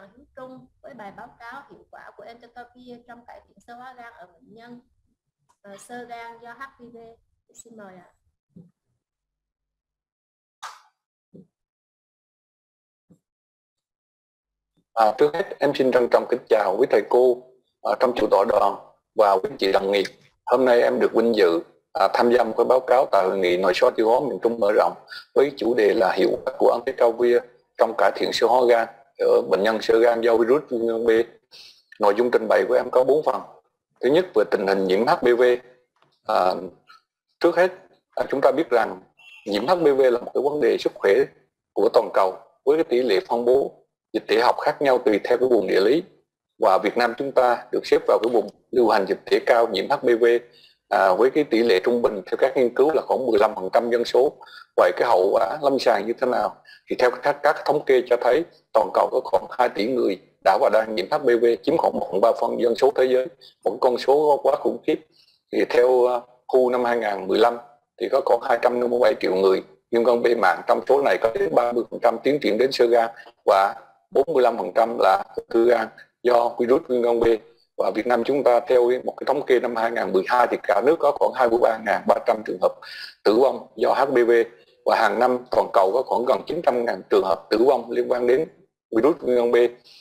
Đoàn Hiếu Trung với bài báo cáo hiệu quả của entecavir trong cải thiện sơ hóa gan ở bệnh nhân xơ gan do HPV. Xin mời ạ. Trước hết em xin trân trọng kính chào quý thầy cô trong chủ tọa đoàn và quý chị đồng nghiệp. Hôm nay em được vinh dự tham gia một cái báo cáo tại hội nghị nội soi tiêu hóa miền Trung mở rộng với chủ đề là hiệu quả của entecavir trong cải thiện sơ hóa gan ở bệnh nhân xơ gan do virus viêm gan B. Nội dung trình bày của em có 4 phần. Thứ nhất, về tình hình nhiễm HPV. Trước hết chúng ta biết rằng nhiễm HPV là một cái vấn đề sức khỏe của toàn cầu với cái tỷ lệ phân bố dịch tễ học khác nhau tùy theo cái vùng địa lý, và Việt Nam chúng ta được xếp vào cái vùng lưu hành dịch tễ cao nhiễm HPV với cái tỷ lệ trung bình theo các nghiên cứu là khoảng 15% dân số. Vậy cái hậu quả lâm sàng như thế nào? Thì theo các thống kê cho thấy toàn cầu có khoảng 2 tỷ người đã và đang nhiễm HPV, chiếm khoảng 1/3 dân số thế giới, một con số quá khủng khiếp. Thì theo WHO năm 2015 thì có khoảng 257 triệu người viêm gan B mạng, trong số này có đến 30% tiến triển đến xơ gan và 45% là ung thư gan do virus viêm gan B. Và Việt Nam chúng ta theo một cái thống kê năm 2012 thì cả nước có khoảng 23.300 trường hợp tử vong do HPV, và hàng năm toàn cầu có khoảng gần 900.000 trường hợp tử vong liên quan đến virus viêm gan B.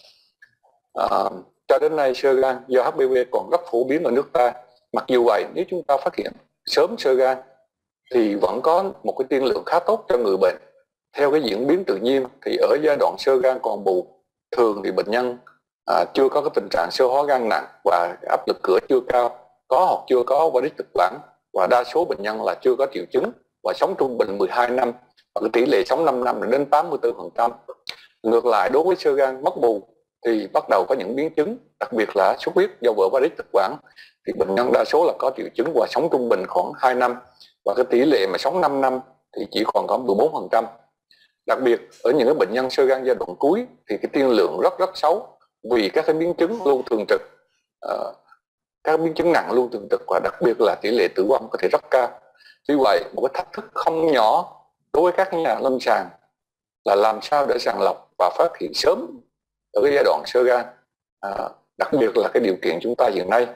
Cho đến nay xơ gan do HPV còn rất phổ biến ở nước ta. Mặc dù vậy, nếu chúng ta phát hiện sớm xơ gan thì vẫn có một cái tiên lượng khá tốt cho người bệnh. Theo cái diễn biến tự nhiên thì ở giai đoạn xơ gan còn bù, thường thì bệnh nhân chưa có cái tình trạng xơ hóa gan nặng và áp lực cửa chưa cao, có hoặc chưa có varic thực quản, và đa số bệnh nhân là chưa có triệu chứng và sống trung bình 12 năm, và cái tỷ lệ sống 5 năm đến 84%. Ngược lại, đối với xơ gan mất bù thì bắt đầu có những biến chứng, đặc biệt là xuất huyết do vỡ varic thực quản, thì bệnh nhân đa số là có triệu chứng và sống trung bình khoảng 2 năm, và cái tỷ lệ mà sống 5 năm thì chỉ còn có 14%. Đặc biệt ở những cái bệnh nhân xơ gan giai đoạn cuối thì cái tiên lượng rất xấu, vì các cái biến chứng luôn thường trực, các biến chứng nặng luôn thường trực, và đặc biệt là tỷ lệ tử vong có thể rất cao. Vì vậy, một cái thách thức không nhỏ đối với các nhà lâm sàng là làm sao để sàng lọc và phát hiện sớm ở cái giai đoạn xơ gan, đặc biệt là cái điều kiện chúng ta hiện nay.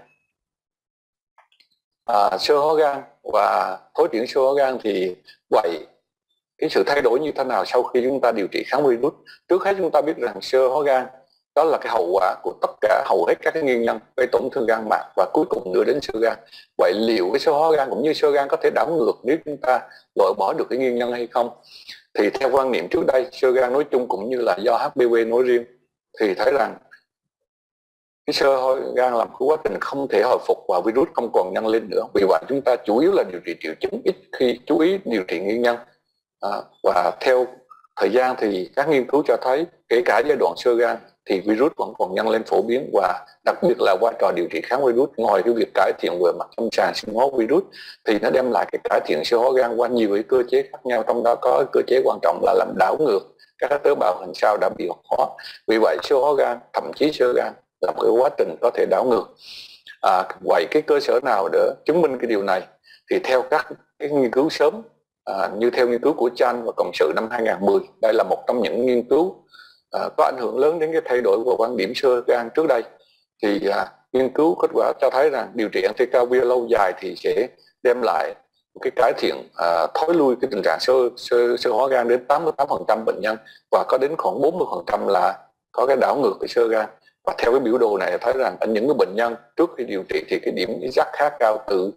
Xơ hóa gan và thối chuyển xơ hóa gan thì vậy cái sự thay đổi như thế nào sau khi chúng ta điều trị kháng virus? Trước hết chúng ta biết rằng xơ hóa gan đó là cái hậu quả của tất cả hầu hết các cái nguyên nhân gây tổn thương gan mạc và cuối cùng đưa đến xơ gan. Vậy liệu cái xơ hóa gan cũng như xơ gan có thể đảo ngược nếu chúng ta loại bỏ được cái nguyên nhân hay không? Thì theo quan niệm trước đây, xơ gan nói chung cũng như là do HPV nói riêng, thì thấy rằng cái xơ gan là một quá trình không thể hồi phục và virus không còn nhân lên nữa. Vì vậy chúng ta chủ yếu là điều trị triệu chứng, ít khi chú ý điều trị nguyên nhân. Và theo thời gian thì các nghiên cứu cho thấy kể cả giai đoạn xơ gan thì virus vẫn còn nhân lên phổ biến, và đặc biệt là vai trò điều trị kháng virus ngoài cái việc cải thiện về mặt lâm sàng sinh hóa virus thì nó đem lại cái cải thiện xơ hóa gan qua nhiều cái cơ chế khác nhau, trong đó có cơ chế quan trọng là làm đảo ngược các tế bào hình sao đã bị hoạt hóa. Vì vậy xơ hóa gan, thậm chí xơ gan là một cái quá trình có thể đảo ngược. Vậy cái cơ sở nào để chứng minh cái điều này? Thì theo các cái nghiên cứu sớm, như theo nghiên cứu của Chan và Cộng sự năm 2010, đây là một trong những nghiên cứu có ảnh hưởng lớn đến cái thay đổi của quan điểm xơ gan trước đây. Thì nghiên cứu kết quả cho thấy rằng điều trị entecavir lâu dài thì sẽ đem lại một cái cải thiện thối lui cái tình trạng xơ hóa gan đến 88% bệnh nhân, và có đến khoảng 40% là có cái đảo ngược cái xơ gan. Và theo cái biểu đồ này thấy rằng ở những cái bệnh nhân trước khi điều trị thì cái điểm giác khá cao, từ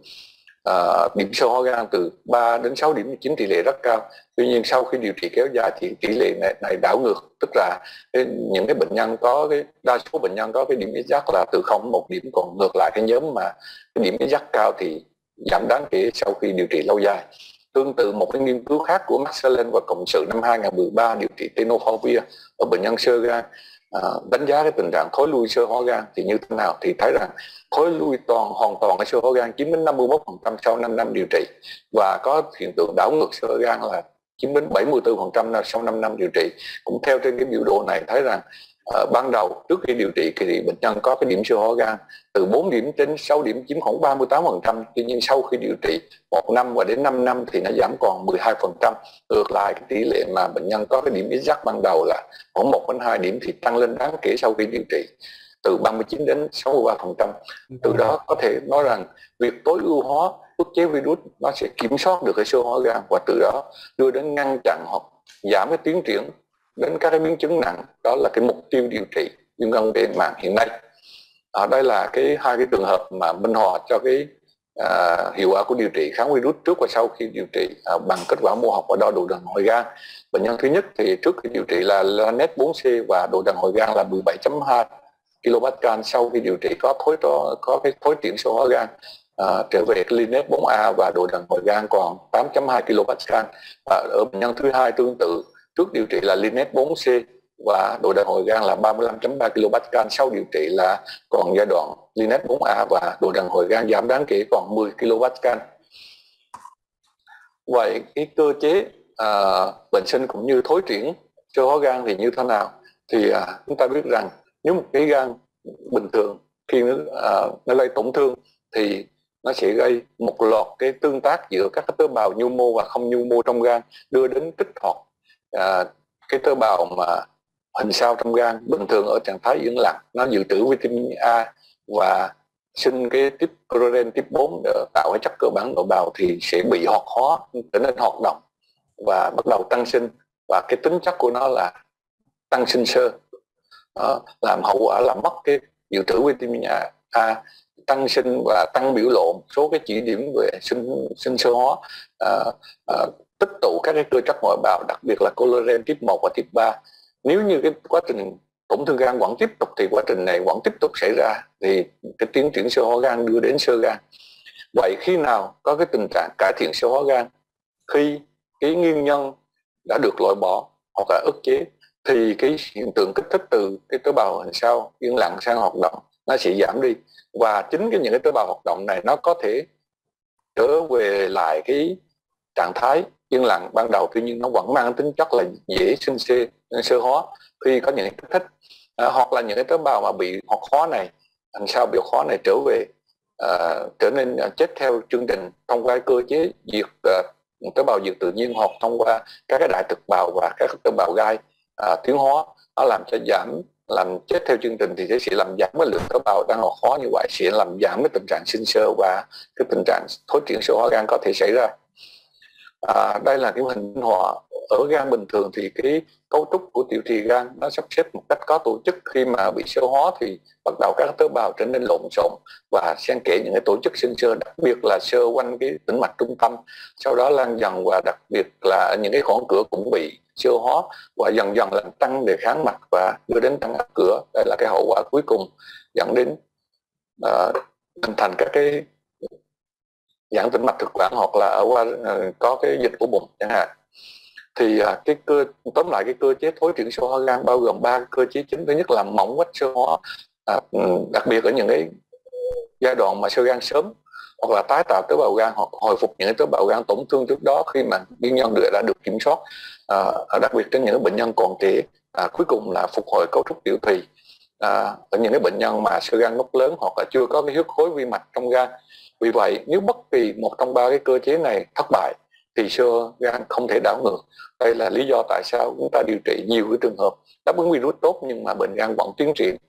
điểm xơ hóa gan từ 3 đến 6 điểm 9, tỷ lệ rất cao. Tuy nhiên sau khi điều trị kéo dài thì tỷ lệ này đảo ngược, tức là những cái bệnh nhân có cái đa số bệnh nhân có cái điểm giác là từ 0 đến 1 điểm, còn ngược lại cái nhóm mà cái điểm giác cao thì giảm đáng kể sau khi điều trị lâu dài. Tương tự một cái nghiên cứu khác của Marcellin và Cộng sự năm 2013 điều trị tenofovir ở bệnh nhân xơ gan, đánh giá cái tình trạng thối lui xơ hóa gan thì như thế nào, thì thấy rằng thối lui hoàn toàn cái xơ hóa gan chiếm đến 51% sau 5 năm điều trị, và có hiện tượng đảo ngược xơ gan là chiếm đến 74% sau 5 năm điều trị. Cũng theo trên cái biểu đồ này thấy rằng ban đầu trước khi điều trị thì bệnh nhân có cái điểm siêu hóa gan từ 4 điểm đến 6 điểm, chiếm khoảng 38%. Tuy nhiên sau khi điều trị 1 năm và đến 5 năm thì nó giảm còn 12%. Ngược lại cái tỷ lệ mà bệnh nhân có cái điểm X-giác ban đầu là khoảng 1 đến 2 điểm thì tăng lên đáng kể sau khi điều trị từ 39 đến 63%. Từ đó có thể nói rằng việc tối ưu hóa ức chế virus nó sẽ kiểm soát được cái siêu hóa gan và từ đó đưa đến ngăn chặn hoặc giảm cái tiến triển đến các cái biến chứng nặng. Đó là cái mục tiêu điều trị viêm gan B màng hiện nay. Đây là hai cái trường hợp mà minh họa cho cái hiệu quả của điều trị kháng virus trước và sau khi điều trị bằng kết quả mô học và đo độ đàn hồi gan. Bệnh nhân thứ nhất thì trước khi điều trị là LANET 4C và độ đàn hồi gan là 17.2 kPa. Sau khi điều trị có cái thối triển số hóa gan trở về LANET 4A và độ đàn hồi gan còn 8.2 kPa. Và ở bệnh nhân thứ hai tương tự, trước điều trị là LANET 4C và độ đàn hồi gan là 35.3 kPa. Sau điều trị là còn giai đoạn LANET 4A và độ đàn hồi gan giảm đáng kể còn 10 kPa. Vậy cái cơ chế bệnh sinh cũng như thối triển siêu hóa gan thì như thế nào? Thì chúng ta biết rằng nếu một cái gan bình thường khi nó gây tổn thương thì nó sẽ gây một loạt cái tương tác giữa các tế bào nhu mô và không nhu mô trong gan, đưa đến kích hoạt cái tế bào mà hình sao trong gan bình thường ở trạng thái yên lặng, nó dự trữ vitamin A và sinh cái tiếp protein tiếp 4 để tạo cái chất cơ bản nội bào thì sẽ bị hoạt hóa, trở nên hoạt động và bắt đầu tăng sinh, và cái tính chất của nó là tăng sinh xơ. Đó, làm hậu quả là mất cái dự trữ vitamin A, tăng sinh và tăng biểu lộ số cái chỉ điểm về sinh xơ hóa, tích tụ các cái cơ chất ngoại bào, đặc biệt là collagen tiếp 1 và tiếp 3. Nếu như cái quá trình tổn thương gan vẫn tiếp tục thì quá trình này vẫn tiếp tục xảy ra, thì cái tiến triển xơ hóa gan đưa đến xơ gan. Vậy khi nào có cái tình trạng cải thiện xơ hóa gan? Khi cái nguyên nhân đã được loại bỏ hoặc là ức chế thì cái hiện tượng kích thích từ cái tế bào hình sao yên lặng sang hoạt động nó sẽ giảm đi, và chính những cái tế bào hoạt động này nó có thể trở về lại cái trạng thái yên lặng ban đầu, tuy nhiên nó vẫn mang tính chất là dễ sinh xơ hóa khi có những kích thích, hoặc là những cái tế bào mà bị hoạt hóa này, làm sao bị hoạt hóa này trở nên chết theo chương trình thông qua cơ chế diệt tế bào diệt tự nhiên, hoặc thông qua các cái đại thực bào và các tế bào gai tiến hóa, nó làm chết theo chương trình, thì sẽ làm giảm cái lượng tế bào đang hoạt hóa, như vậy sẽ làm giảm cái tình trạng sinh xơ và cái tình trạng thối triển xơ hóa gan có thể xảy ra. Đây là cái hình minh họa. Ở gan bình thường thì cái cấu trúc của tiểu trì gan nó sắp xếp một cách có tổ chức. Khi mà bị xơ hóa thì bắt đầu các tế bào trở nên lộn xộn và xen kẽ những cái tổ chức sinh xơ, đặc biệt là xơ quanh cái tĩnh mạch trung tâm, sau đó lan dần, và đặc biệt là những cái khoảng cửa cũng bị xơ hóa và dần dần làm tăng đề kháng mạch và đưa đến tăng áp cửa. Đây là cái hậu quả cuối cùng dẫn đến hình thành các cái giãn tĩnh mạch thực quản, hoặc là ở qua có cái dịch của bụng chẳng hạn. Thì tóm lại cái cơ chế thối triển xơ hóa gan bao gồm 3 cơ chế chính. Thứ nhất là mỏng quách xơ hóa, đặc biệt ở những cái giai đoạn mà xơ gan sớm, hoặc là tái tạo tế bào gan, hoặc hồi phục những tế bào gan tổn thương trước đó khi mà nguyên nhân đã được kiểm soát, đặc biệt trên những bệnh nhân còn trẻ. Cuối cùng là phục hồi cấu trúc tiểu thùy ở những cái bệnh nhân mà xơ gan nốt lớn hoặc là chưa có cái huyết khối vi mạch trong gan. Vì vậy nếu bất kỳ một trong 3 cái cơ chế này thất bại thì xơ gan không thể đảo ngược. Đây là lý do tại sao chúng ta điều trị nhiều cái trường hợp đáp ứng virus tốt nhưng mà bệnh gan vẫn tiến triển.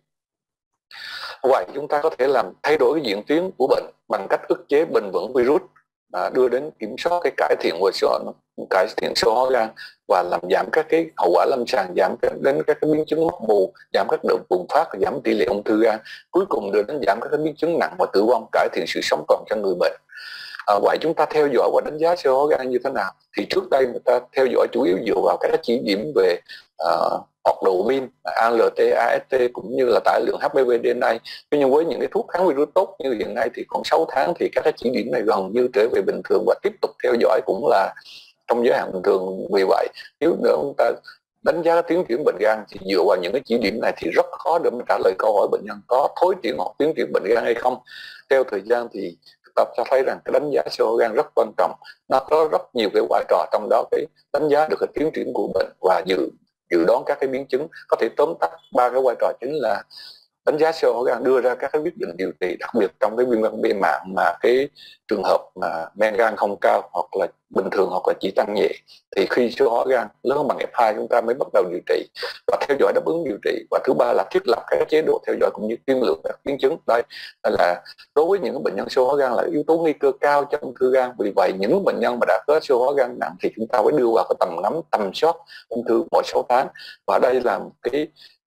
Vậy chúng ta có thể làm thay đổi cái diễn tiến của bệnh bằng cách ức chế bền vững virus, đưa đến kiểm soát cái cải thiện xơ hóa gan và làm giảm các cái hậu quả lâm sàng, giảm đến các cái biến chứng mất bù, giảm các đợt bùng phát, giảm tỷ lệ ung thư gan, cuối cùng đưa đến giảm các cái biến chứng nặng và tử vong, cải thiện sự sống còn cho người bệnh. Vậy chúng ta theo dõi và đánh giá xơ hóa gan như thế nào? Thì trước đây người ta theo dõi chủ yếu dựa vào các chỉ điểm về hoạt độ min, ALT, AST cũng như là tải lượng HBV DNA. Nhưng với những cái thuốc kháng virus tốt như hiện nay thì còn 6 tháng thì các cái chỉ điểm này gần như trở về bình thường, và tiếp tục theo dõi cũng là trong giới hạn bình thường. Vì vậy nếu chúng ta đánh giá tiến triển bệnh gan thì dựa vào những cái chỉ điểm này thì rất khó để mà trả lời câu hỏi bệnh nhân có thối triển hoặc tiến triển bệnh gan hay không. Theo thời gian thì ta cho thấy rằng cái đánh giá xơ hóa gan rất quan trọng, nó có rất nhiều cái vai trò, trong đó cái đánh giá được cái tiến triển của bệnh và dự dự đoán các cái biến chứng. Có thể tóm tắt ba cái vai trò chính là đánh giá sơ hóa gan, đưa ra các cái quyết định điều trị, đặc biệt trong cái viêm gan B mạn mà cái trường hợp mà men gan không cao hoặc là bình thường hoặc là chỉ tăng nhẹ, thì khi sơ hóa gan lớn hơn bằng F2 chúng ta mới bắt đầu điều trị và theo dõi đáp ứng điều trị. Và thứ ba là thiết lập các chế độ theo dõi cũng như tiên lượng các biến chứng. Đây là đối với những bệnh nhân sơ hóa gan là yếu tố nguy cơ cao cho ung thư gan. Vì vậy những bệnh nhân mà đã có sơ hóa gan nặng thì chúng ta phải đưa vào cái tầm ngắm tầm soát ung thư mỗi 6 tháng. Và đây là một cái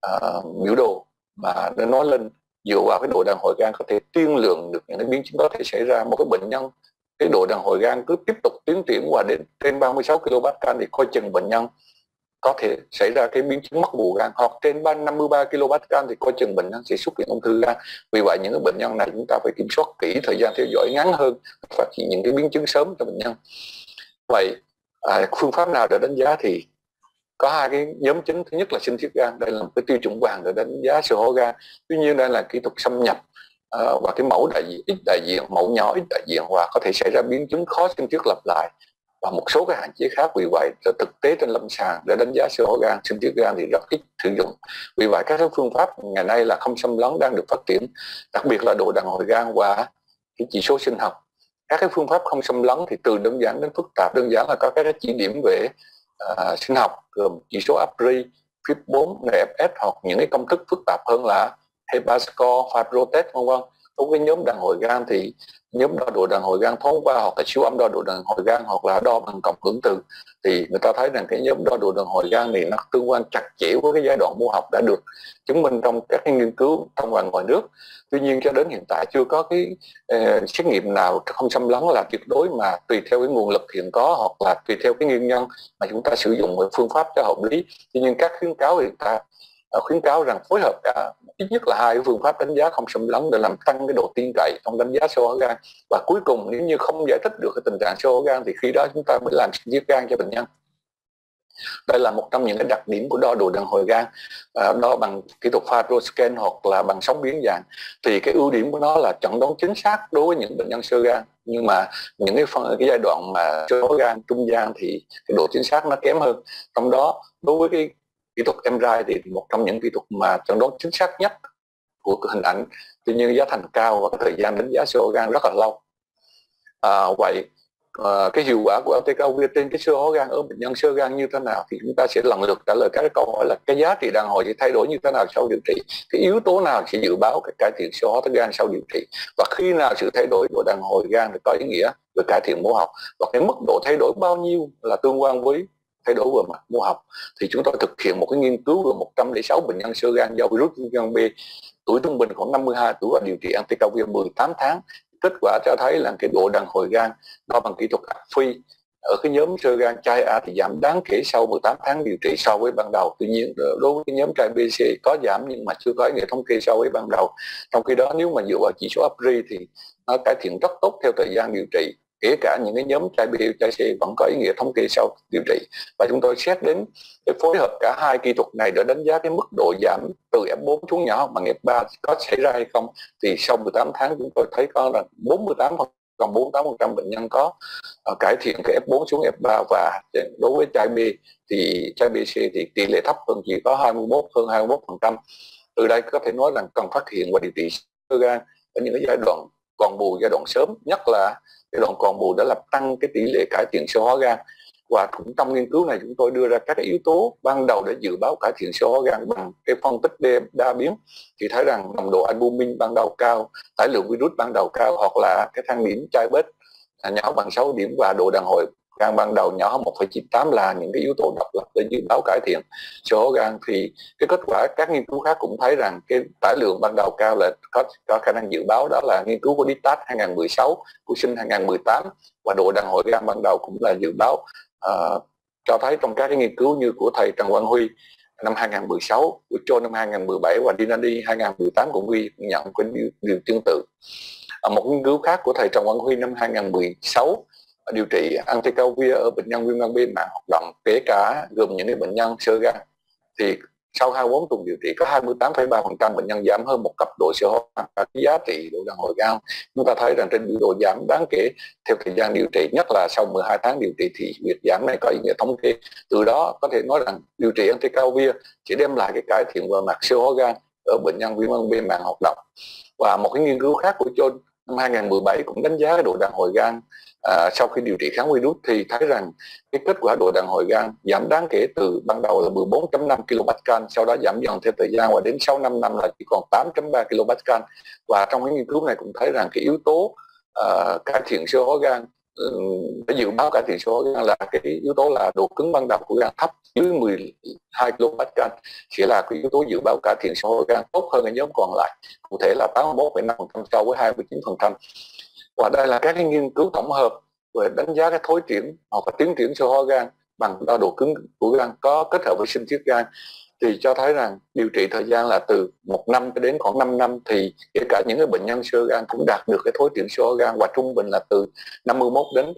biểu đồ mà nó nói lên dựa vào cái độ đàn hồi gan có thể tiên lượng được những cái biến chứng có thể xảy ra. Một cái bệnh nhân cái độ đàn hồi gan cứ tiếp tục tiến triển qua đến trên 36 kPa thì coi chừng bệnh nhân có thể xảy ra cái biến chứng mất bù gan, hoặc trên 53 kPa thì coi chừng bệnh nhân sẽ xuất hiện ung thư gan. Vì vậy những cái bệnh nhân này chúng ta phải kiểm soát kỹ, thời gian theo dõi ngắn hơn, phát hiện những cái biến chứng sớm cho bệnh nhân. Vậy phương pháp nào để đánh giá thì có hai cái nhóm chính. Thứ nhất là sinh thiết gan, đây là một cái tiêu chuẩn vàng để đánh giá sơ hóa gan. Tuy nhiên đây là kỹ thuật xâm nhập và cái mẫu đại diện, ít đại diện, mẫu nhỏ ít đại diện, và có thể xảy ra biến chứng khó sinh thiết lặp lại và một số cái hạn chế khác. Vì vậy thực tế trên lâm sàng để đánh giá sơ hóa gan, sinh thiết gan thì rất ít sử dụng. Vì vậy các phương pháp ngày nay là không xâm lấn đang được phát triển, đặc biệt là độ đàn hồi gan và cái chỉ số sinh học. Các cái phương pháp không xâm lấn thì từ đơn giản đến phức tạp. Đơn giản là có các chỉ điểm về sinh học gồm chỉ số APRI, FIB4, NFS, hoặc những cái công thức phức tạp hơn là HEPA score, FibroTest, vân vân. Đối với nhóm đàn hồi gan thì nhóm đo độ đàn hồi gan thoáng qua hoặc là siêu âm đo độ đàn hồi gan hoặc là đo bằng cộng hưởng từ, thì người ta thấy rằng cái nhóm đo độ đàn hồi gan này nó tương quan chặt chẽ với cái giai đoạn mô học đã được chứng minh trong các cái nghiên cứu trong và ngoài nước. Tuy nhiên cho đến hiện tại chưa có cái xét nghiệm nào không xâm lấn là tuyệt đối, mà tùy theo cái nguồn lực hiện có hoặc là tùy theo cái nguyên nhân mà chúng ta sử dụng phương pháp cho hợp lý. Tuy nhiên các khuyến cáo hiện tại khuyến cáo rằng phối hợp cả ít nhất là hai phương pháp đánh giá không xâm lấn để làm tăng cái độ tin cậy trong đánh giá sơ hóa gan. Và cuối cùng nếu như không giải thích được cái tình trạng sơ hóa gan thì khi đó chúng ta mới làm sinh thiết gan cho bệnh nhân. Đây là một trong những cái đặc điểm của đo độ đàn hồi gan, đo bằng kỹ thuật FibroScan hoặc là bằng sóng biến dạng. Thì cái ưu điểm của nó là chẩn đoán chính xác đối với những bệnh nhân sơ gan, nhưng mà những cái giai đoạn mà sơ hóa gan trung gian thì cái độ chính xác nó kém hơn. Trong đó đối với cái kỹ thuật MRI thì một trong những kỹ thuật mà chẩn đoán chính xác nhất của hình ảnh, tuy nhiên giá thành cao và cái thời gian đánh giá sơ hóa gan rất là lâu. Vậy cái hiệu quả của Alteca-Ovir trên cái sơ hóa gan ở bệnh nhân sơ gan như thế nào thì chúng ta sẽ lần lượt trả lời các cái câu hỏi là cái giá trị đàn hồi sẽ thay đổi như thế nào sau điều trị, cái yếu tố nào sẽ dự báo cái cải thiện sơ hóa gan sau điều trị, và khi nào sự thay đổi của đàn hồi gan có ý nghĩa về cải thiện mô học, và cái mức độ thay đổi bao nhiêu là tương quan với thay đổi về mặt mô học. Thì chúng tôi thực hiện một cái nghiên cứu về 106 bệnh nhân sơ gan do virus viêm gan B, tuổi trung bình khoảng 52 tuổi và điều trị Alteca-Ovir 18 tháng. Kết quả cho thấy là cái độ đàn hồi gan đo bằng kỹ thuật phi ở cái nhóm sơ gan trai A thì giảm đáng kể sau 18 tháng điều trị so với ban đầu. Tuy nhiên đối với cái nhóm trai BC có giảm nhưng mà chưa có ý nghĩa thống kê so với ban đầu. Trong khi đó nếu mà dựa vào chỉ số APRI thì nó cải thiện rất tốt theo thời gian điều trị, kể cả những cái nhóm trai B, trai C vẫn có ý nghĩa thống kê sau điều trị. Và chúng tôi xét đến cái phối hợp cả hai kỹ thuật này để đánh giá cái mức độ giảm từ F4 xuống nhỏ bằng F3 có xảy ra hay không. Thì sau 18 tháng chúng tôi thấy có là 48% bệnh nhân có cải thiện cái F4 xuống F3, và đối với trai B thì trai BC thì tỷ lệ thấp hơn, chỉ có hơn 21%. Từ đây có thể nói rằng cần phát hiện và điều trị sơ gan ở những cái giai đoạn còn bù, giai đoạn sớm, nhất là giai đoạn còn bù để làm tăng cái tỷ lệ cải thiện sơ hóa gan. Và cũng trong nghiên cứu này chúng tôi đưa ra các cái yếu tố ban đầu để dự báo cải thiện sơ hóa gan bằng cái phân tích đa biến, thì thấy rằng nồng độ albumin ban đầu cao, tải lượng virus ban đầu cao, hoặc là cái thang điểm chai bết nhỏ bằng 6 điểm và độ đàn hồi gan ban đầu nhỏ hơn 1,98 là những cái yếu tố độc lập để dự báo cải thiện sơ hóa gan. Thì cái kết quả các nghiên cứu khác cũng thấy rằng cái tải lượng ban đầu cao là có khả năng dự báo. Đó là nghiên cứu của DITAT 2016, của Sinh 2018, và độ đàn hồi gan ban đầu cũng là dự báo. Cho thấy trong các cái nghiên cứu như của thầy Trần Quang Huy năm 2016, của Cho năm 2017 và Dinadi 2018 cũng ghi nhận cái điều tương tự. Một nghiên cứu khác của thầy Trần Quang Huy năm 2016 điều trị Alteca-Ovir ở bệnh nhân viêm gan B mạn hoạt động, kể cả gồm những bệnh nhân sơ gan, thì sau 24 tuần điều trị có 28,3% bệnh nhân giảm hơn một cấp độ sơ hóa gan. Và cái giá trị độ đàn hồi gan chúng ta thấy rằng trên biểu đồ giảm đáng kể theo thời gian điều trị, nhất là sau 12 tháng điều trị thì việc giảm này có ý nghĩa thống kê. Từ đó có thể nói rằng điều trị anti-Calvia chỉ đem lại cái cải thiện về mặt sơ hóa gan ở bệnh nhân viêm gan B màng hoạt động. Và một cái nghiên cứu khác của John năm 2017 cũng đánh giá cái độ đàn hồi gan sau khi điều trị kháng virus thì thấy rằng cái kết quả độ đàn hồi gan giảm đáng kể từ ban đầu là 14.5 kPa, sau đó giảm dần theo thời gian và đến sau 5 năm là chỉ còn 8.3 kPa. Và trong cái nghiên cứu này cũng thấy rằng cái yếu tố cải thiện sơ hóa gan, để dự báo cải thiện sơ hóa gan là cái yếu tố là độ cứng ban đầu của gan thấp dưới 12 kPa sẽ là cái yếu tố dự báo cải thiện sơ hóa gan tốt hơn ở nhóm còn lại, cụ thể là 81,5% so với 29%. Và đây là các cái nghiên cứu tổng hợp về đánh giá cái thối triển hoặc là tiến triển sơ hóa gan bằng đo độ cứng của gan có kết hợp với sinh thiết gan, thì cho thấy rằng điều trị thời gian là từ 1 năm cho đến khoảng 5 năm thì kể cả những cái bệnh nhân sơ gan cũng đạt được cái thối triển sơ hóa gan, và trung bình là từ 51 đến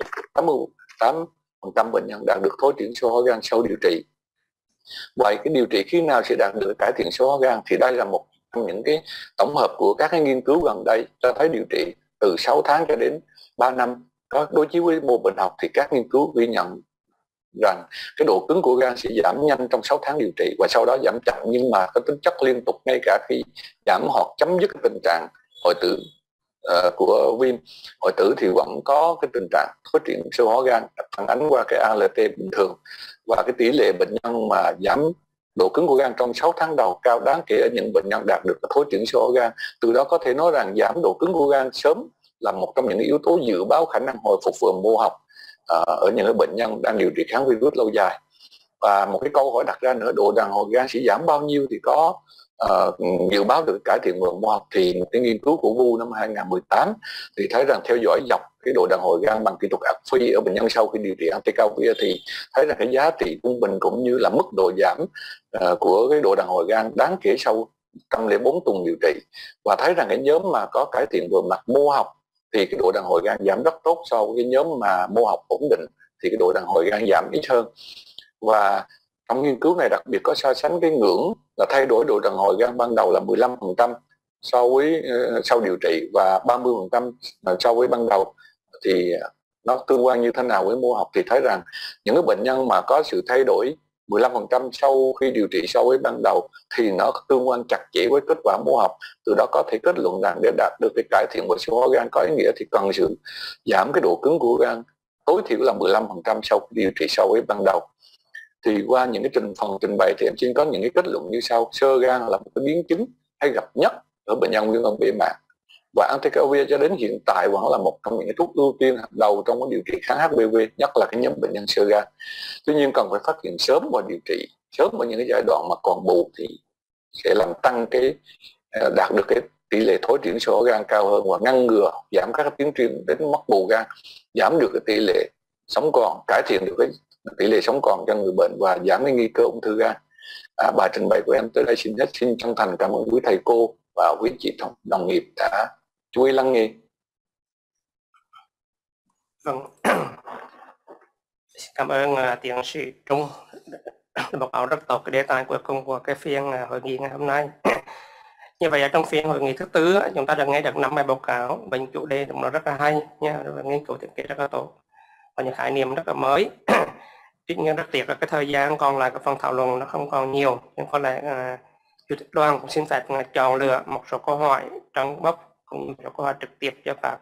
88% bệnh nhân đạt được thối triển sơ hóa gan sau điều trị. Vậy cái điều trị khi nào sẽ đạt được cải thiện sơ hóa gan thì đây là một trong những cái tổng hợp của các cái nghiên cứu gần đây cho thấy điều trị từ 6 tháng cho đến 3 năm. Có đối chiếu với mô bệnh học thì các nghiên cứu ghi nhận rằng cái độ cứng của gan sẽ giảm nhanh trong 6 tháng điều trị và sau đó giảm chậm nhưng mà có tính chất liên tục ngay cả khi giảm hoặc chấm dứt tình trạng hoại tử của viêm hoại tử thì vẫn có cái tình trạng phát triển sơ hóa gan phản ánh qua cái ALT bình thường. Và cái tỷ lệ bệnh nhân mà giảm độ cứng của gan trong 6 tháng đầu cao đáng kể ở những bệnh nhân đạt được thối triển sơ hóa gan. Từ đó có thể nói rằng giảm độ cứng của gan sớm là một trong những yếu tố dự báo khả năng hồi phục về mô học ở những bệnh nhân đang điều trị kháng virus lâu dài. Và một cái câu hỏi đặt ra nữa, độ đàn hồi gan sẽ giảm bao nhiêu thì có dự báo được cải thiện về mô học. Thì một cái nghiên cứu của Vu năm 2018 thì thấy rằng theo dõi dọc cái độ đàn hồi gan bằng kỹ thuật áp phi ở bệnh nhân sau khi điều trị anti-Calvia thì thấy rằng cái giá trị trung bình cũng như là mức độ giảm của cái độ đàn hồi gan đáng kể sau 104 tuần điều trị, và thấy rằng cái nhóm mà có cải thiện về mặt mô học thì cái độ đàn hồi gan giảm rất tốt so với cái nhóm mà mô học ổn định thì cái độ đàn hồi gan giảm ít hơn. Và trong nghiên cứu này đặc biệt có so sánh cái ngưỡng là thay đổi độ đàn hồi gan ban đầu là 15% sau điều trị và 30% so với ban đầu, thì nó tương quan như thế nào với mô học thì thấy rằng những cái bệnh nhân mà có sự thay đổi 15% sau khi điều trị so với ban đầu thì nó tương quan chặt chẽ với kết quả mô học. Từ đó có thể kết luận rằng để đạt được cái cải thiện của sơ hóa gan có ý nghĩa thì cần sự giảm cái độ cứng của gan tối thiểu là 15% sau khi điều trị so với ban đầu. Thì qua những cái phần trình bày thì em xin có những cái kết luận như sau. Xơ gan là một cái biến chứng hay gặp nhất ở bệnh nhân viêm gan B màng, và anti-Calvia cho đến hiện tại vẫn là một trong những cái thuốc ưu tiên hàng đầu trong cái điều trị kháng HPV, nhất là cái nhóm bệnh nhân xơ gan. Tuy nhiên cần phải phát hiện sớm và điều trị sớm ở những cái giai đoạn mà còn bù thì sẽ làm tăng cái đạt được cái tỷ lệ thối triển sơ hóa gan cao hơn và ngăn ngừa giảm các tiến triển đến mắc bù gan, giảm được cái tỷ lệ sống còn, cải thiện được cái tỷ lệ sống còn cho người bệnh và giảm cái nguy cơ ung thư gan. Bài trình bày của em tới đây xin chân thành cảm ơn quý thầy cô và quý chị đồng nghiệp đã chú ý lắng nghe. Vâng. Cảm ơn tiến sĩ Trung báo cáo rất tốt cái đề tài cuối cùng của cái phiên hội nghị ngày hôm nay. Như vậy trong phiên hội nghị thứ tư chúng ta đã nghe được 5 bài báo cáo và những chủ đề nó rất là hay nha, nghiên cứu thiết kế rất là tốt và những khái niệm rất là mới. Tuy nhiên rất tiếc là cái thời gian còn lại của phần thảo luận nó không còn nhiều, nhưng có lẽ chủ tịch đoàn cũng xin phép chọn lựa một số câu hỏi trong box cũng số câu hỏi trực tiếp cho các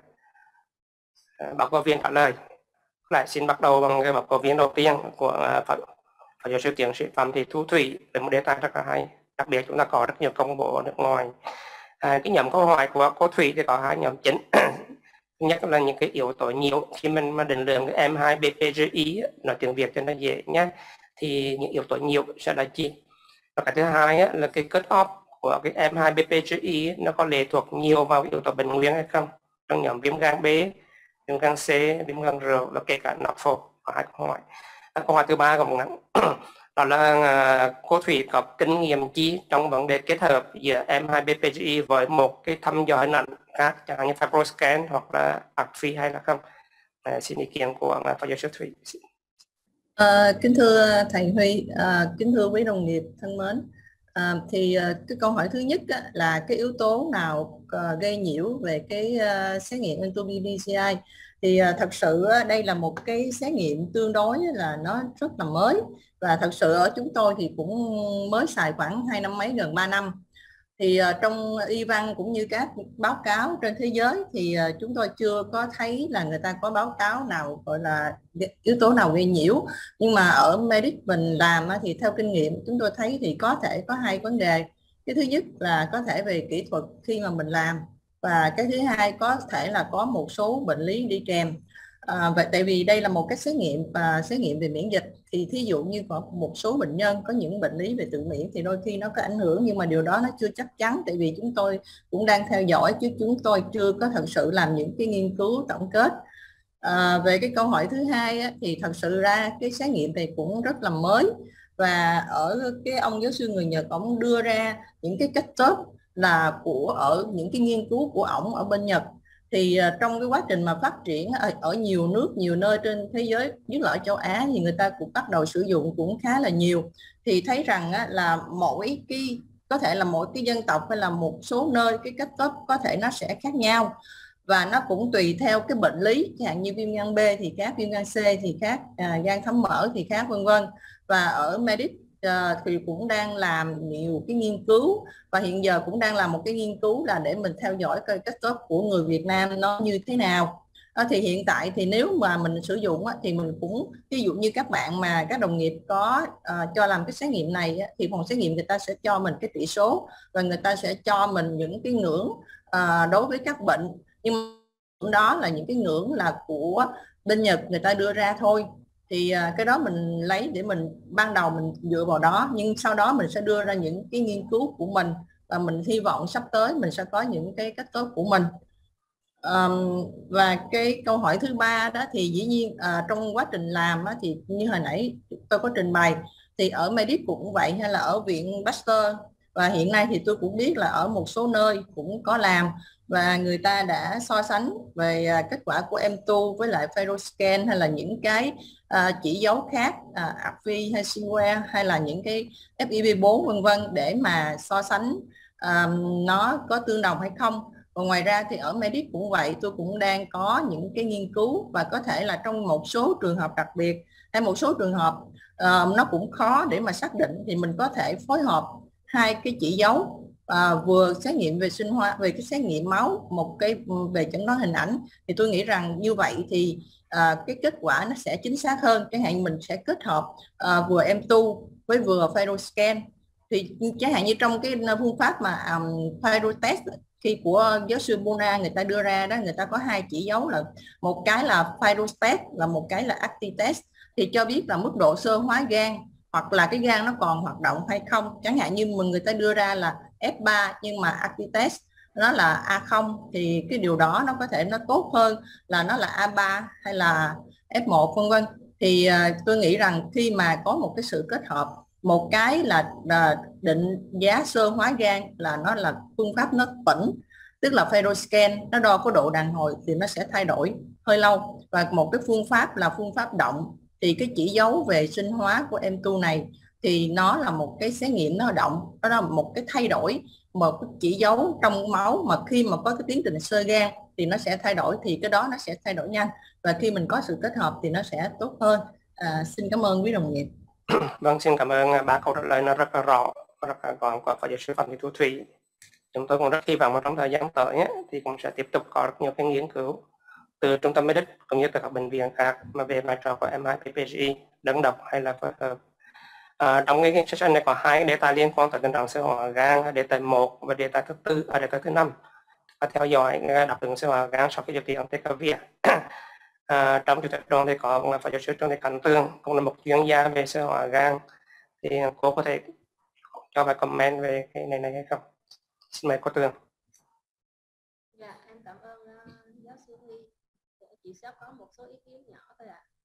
báo cáo viên trả lời. Lại xin bắt đầu bằng cái báo cáo viên đầu tiên của Phó giáo sư tiến sĩ Phạm Thị Thu Thủy với một đề tài rất là hay. Đặc biệt chúng ta có rất nhiều công bố ở nước ngoài. Cái nhóm câu hỏi của cô Thủy thì có hai nhóm chính. Nhất là những cái yếu tố nhiều khi mình mà định lượng cái M2-BPGI nói tiếng Việt cho nó dễ nhé, thì những yếu tố nhiều sẽ là gì? Và cái thứ hai là cái cut off của cái M2-BPGI nó có lệ thuộc nhiều vào yếu tố bệnh nguyên hay không, trong nhóm viêm gan B, viêm gan C, viêm gan R, là kể cả nọc phổi. Có hai câu hỏi. Câu hỏi thứ ba cũng ngắn đó là cô Thủy có kinh nghiệm chi trong vấn đề kết hợp giữa M2-BPGI với một cái thăm dò hình ảnh khác, chẳng hạn như FibroScan hoặc là ARC-V hay là không? Xin ý kiến của Phó giáo sư Thủy. Kính thưa thầy Huy, kính thưa quý đồng nghiệp thân mến, cái câu hỏi thứ nhất á, là cái yếu tố nào gây nhiễu về cái xét nghiệm N2B BCI. Thì thật sự đây là một cái xét nghiệm tương đối là nó rất là mới, và thật sự ở chúng tôi thì cũng mới xài khoảng 2 năm mấy, gần 3 năm. Thì trong y văn cũng như các báo cáo trên thế giới thì chúng tôi chưa có thấy là người ta có báo cáo nào gọi là yếu tố nào gây nhiễu. Nhưng mà ở Medic mình làm thì theo kinh nghiệm chúng tôi thấy thì có thể có hai vấn đề. Cái thứ nhất là có thể về kỹ thuật khi mà mình làm, và cái thứ hai có thể là có một số bệnh lý đi kèm. Vậy tại vì đây là một cái xét nghiệm về miễn dịch, thì thí dụ như có một số bệnh nhân có những bệnh lý về tự miễn thì đôi khi nó có ảnh hưởng, nhưng mà điều đó nó chưa chắc chắn, tại vì chúng tôi cũng đang theo dõi chứ chúng tôi chưa có thật sự làm những cái nghiên cứu tổng kết. Về cái câu hỏi thứ hai thì thật sự ra cái xét nghiệm này cũng rất là mới, và ở cái ông giáo sư người Nhật ông đưa ra những cái cách tốt là ở những cái nghiên cứu của ổng ở bên Nhật. Thì trong cái quá trình mà phát triển ở nhiều nước, nhiều nơi trên thế giới, nhất là ở châu Á, thì người ta cũng bắt đầu sử dụng cũng khá là nhiều. Thì thấy rằng là mỗi cái, có thể là mỗi cái dân tộc hay là một số nơi cái cách tốt có thể nó sẽ khác nhau, và nó cũng tùy theo cái bệnh lý, chẳng hạn như viêm gan B thì khác, viêm gan C thì khác, gan thấm mỡ thì khác, vân vân. Và ở Medic thì cũng đang làm nhiều cái nghiên cứu, và hiện giờ cũng đang làm một cái nghiên cứu là để mình theo dõi coi cách tốt của người Việt Nam nó như thế nào. Thì hiện tại thì nếu mà mình sử dụng thì mình cũng, ví dụ như các bạn mà các đồng nghiệp có cho làm cái xét nghiệm này thì phòng xét nghiệm người ta sẽ cho mình cái tỷ số, và người ta sẽ cho mình những cái ngưỡng đối với các bệnh, nhưng đó là những cái ngưỡng là của bên Nhật người ta đưa ra thôi. Thì cái đó mình lấy để mình ban đầu mình dựa vào đó, nhưng sau đó mình sẽ đưa ra những cái nghiên cứu của mình, và mình hy vọng sắp tới mình sẽ có những cái cách tốt của mình. Và cái câu hỏi thứ ba đó thì dĩ nhiên trong quá trình làm thì như hồi nãy tôi có trình bày, thì ở Medic cũng vậy, hay là ở viện Pasteur, và hiện nay thì tôi cũng biết là ở một số nơi cũng có làm, và người ta đã so sánh về kết quả của M2 với lại FibroScan, hay là những cái chỉ dấu khác, AFI hay Singware, hay là những cái FEV4 vân vân, để mà so sánh nó có tương đồng hay không. Và ngoài ra thì ở Medic cũng vậy, tôi cũng đang có những cái nghiên cứu, và có thể là trong một số trường hợp đặc biệt hay một số trường hợp nó cũng khó để mà xác định, thì mình có thể phối hợp hai cái chỉ dấu, vừa xét nghiệm về sinh hóa, về cái xét nghiệm máu, một cái về chẩn đoán hình ảnh. Thì tôi nghĩ rằng như vậy thì cái kết quả nó sẽ chính xác hơn. Chẳng hạn mình sẽ kết hợp vừa M2 với vừa FibroScan. Thì chẳng hạn như trong cái phương pháp mà FibroTest khi của giáo sư Bona người ta đưa ra đó, người ta có hai chỉ dấu, là một cái là FibroTest, là một cái là ActiTest, thì cho biết là mức độ xơ hóa gan, hoặc là cái gan nó còn hoạt động hay không. Chẳng hạn như người ta đưa ra là F3 nhưng mà ActiTest nó là A0, thì cái điều đó nó có thể nó tốt hơn là nó là A3 hay là F1 vân vân. Thì tôi nghĩ rằng khi mà có một cái sự kết hợp, một cái là định giá xơ hóa gan là nó là phương pháp nó tĩnh, tức là FibroScan nó đo có độ đàn hồi thì nó sẽ thay đổi hơi lâu, và một cái phương pháp là phương pháp động, thì cái chỉ dấu về sinh hóa của M2 này thì nó là một cái xét nghiệm nó động, đó là một cái thay đổi, một cái chỉ dấu trong máu, mà khi mà có cái tiến trình xơ gan thì nó sẽ thay đổi, thì cái đó nó sẽ thay đổi nhanh, và khi mình có sự kết hợp thì nó sẽ tốt hơn. Xin cảm ơn quý đồng nghiệp. Vâng, xin cảm ơn ba câu trả lời nó rất là rõ, rất là gọn của phó giáo sư Phạm Thị Thu Thủy. Chúng tôi cũng rất hy vọng trong thời gian tới thì cũng sẽ tiếp tục có rất nhiều cái nghiên cứu từ trung tâm Medic cũng như từ các bệnh viện khác mà về vai trò của MIPPGI đơn độc hay là phối hợp. Trong cái session này có hai đề tài liên quan tới tình trạng sơ hóa gan, đề tài 1 và đề tài thứ 5. Và theo dõi đáp ứng sơ hóa gan sau khi điều trị Entecavir. Trong chủ tịch đoàn thì có phó giáo sư Trương Thị Khánh Tường, cũng là một chuyên gia về sơ hóa gan, thì cô có thể cho vài comment về cái này hay không? Xin mời cô Tường. Dạ, em cảm ơn giáo sư Huy. Chỉ sẽ có một số ý kiến nhỏ thôi ạ.